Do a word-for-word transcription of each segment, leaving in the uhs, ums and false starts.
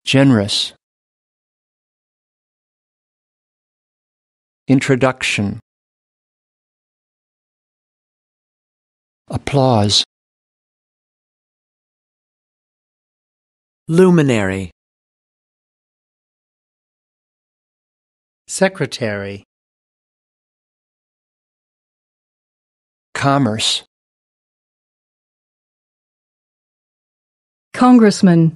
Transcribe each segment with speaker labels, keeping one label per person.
Speaker 1: Generous. Introduction. Applause.
Speaker 2: Luminary.
Speaker 3: Secretary.
Speaker 1: Commerce.
Speaker 4: Congressman.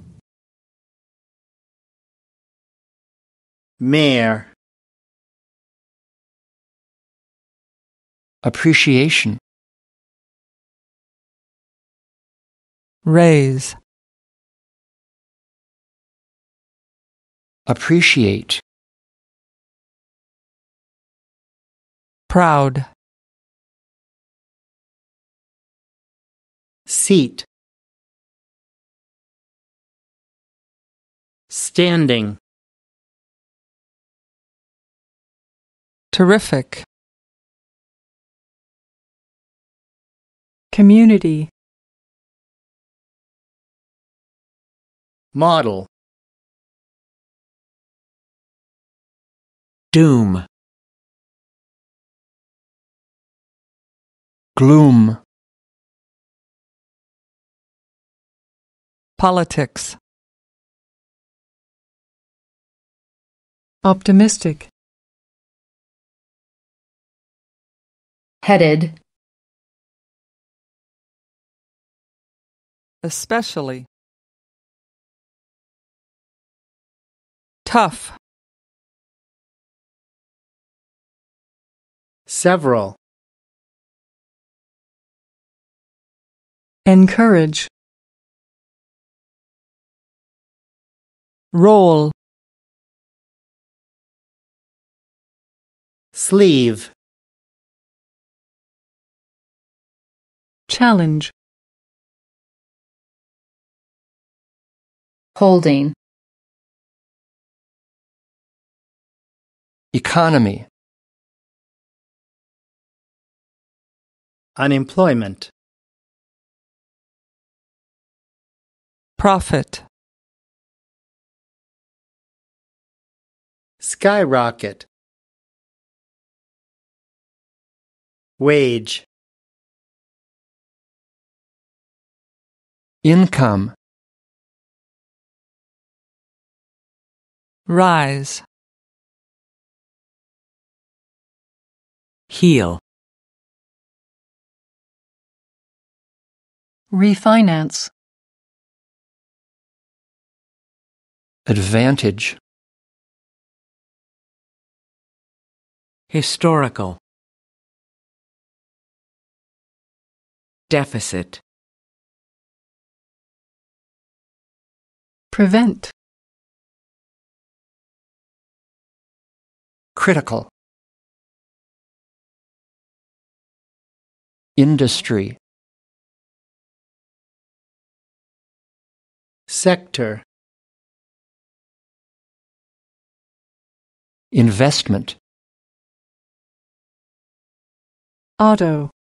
Speaker 3: Mayor.
Speaker 1: Appreciation.
Speaker 2: Raise.
Speaker 1: Appreciate.
Speaker 2: Proud.
Speaker 3: Seat. Standing.
Speaker 2: Terrific.
Speaker 4: Community.
Speaker 3: Model.
Speaker 2: Doom.
Speaker 1: Gloom.
Speaker 2: Politics.
Speaker 4: Optimistic.
Speaker 5: Headed.
Speaker 2: Especially. Tough.
Speaker 3: Several.
Speaker 4: Encourage.
Speaker 2: Roll.
Speaker 3: Sleeve.
Speaker 4: Challenge.
Speaker 5: Holding.
Speaker 1: Economy.
Speaker 3: Unemployment.
Speaker 2: Profit.
Speaker 3: Skyrocket. Wage.
Speaker 1: Income.
Speaker 2: Rise. Heal.
Speaker 4: Refinance.
Speaker 1: Advantage.
Speaker 2: Historical. Deficit.
Speaker 4: Prevent.
Speaker 1: Critical. Industry.
Speaker 3: Sector.
Speaker 1: Investment.
Speaker 4: Auto.